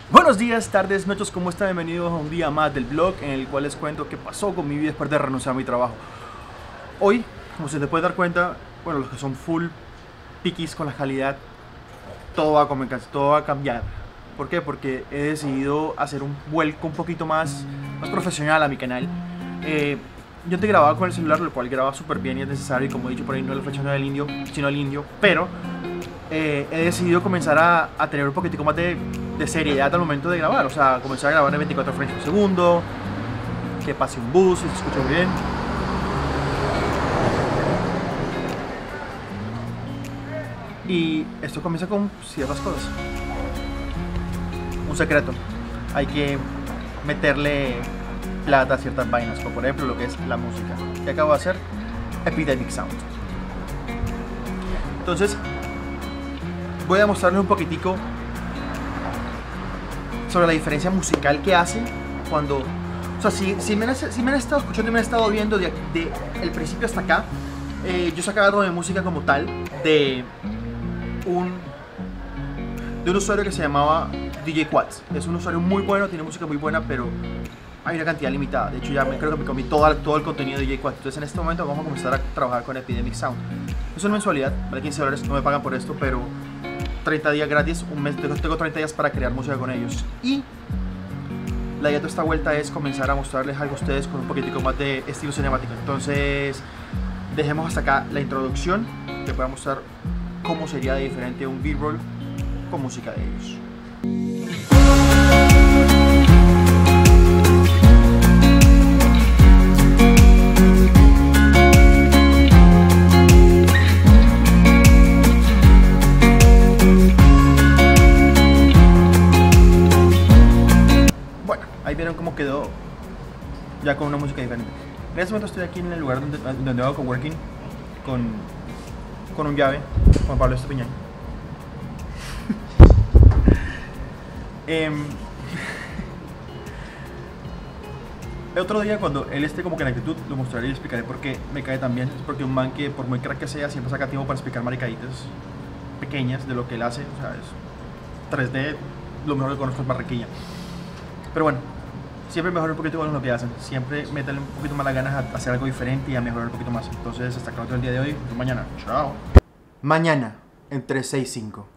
Buenos días, tardes, noches, ¿cómo están? Bienvenidos a un día más del blog en el cual les cuento qué pasó con mi vida después de renunciar a mi trabajo. Hoy, como se te puede dar cuenta, bueno, los que son full piquis con la calidad, todo va a cambiar. ¿Por qué? Porque he decidido hacer un vuelco un poquito más profesional a mi canal. Yo te grababa con el celular, lo cual graba súper bien y es necesario, y como he dicho por ahí, no es la flecha del indio, sino el indio, pero he decidido comenzar a tener un poquitico más de seriedad al momento de grabar, o sea, comenzar a grabar en 24 frames por segundo, que pase un bus, si se escucha bien. Y esto comienza con ciertas cosas. Un secreto, hay que meterle plata a ciertas vainas, como por ejemplo lo que es la música, que acabo de hacer, Epidemic Sound. Entonces, voy a mostrarles un poquitico sobre la diferencia musical que hace cuando... O sea, si me han estado escuchando y me han estado viendo de el principio hasta acá, yo sacaba algo de música como tal de un usuario que se llamaba DJ Quads. Es un usuario muy bueno, tiene música muy buena, pero hay una cantidad limitada. De hecho, ya creo que me comí todo el contenido de DJ Quads. Entonces, en este momento vamos a comenzar a trabajar con Epidemic Sound. Es una mensualidad, vale $15, no me pagan por esto, pero 30 días gratis, un mes, tengo 30 días para crear música con ellos. Y la idea de esta vuelta es comenzar a mostrarles algo a ustedes con un poquitico más de estilo cinemático. Entonces, dejemos hasta acá la introducción, que voy a mostrar cómo sería de diferente un B-roll con música de ellos. Ahí vieron cómo quedó ya con una música diferente. En este momento estoy aquí en el lugar donde hago coworking con un llave, Juan Pablo Estupiñán. El otro día, cuando él esté como que en actitud, lo mostraré y explicaré por qué me cae tan bien. Es porque un man que, por muy crack que sea, siempre saca tiempo para explicar maricaditas pequeñas de lo que él hace. O sea, es 3D, lo mejor que conozco es Barranquilla. Pero bueno, siempre mejorar un poquito con lo que hacen. Siempre meterle un poquito más las ganas a hacer algo diferente y a mejorar un poquito más. Entonces, hasta acá otro el día de hoy. Mañana. Chao. Mañana, en 365.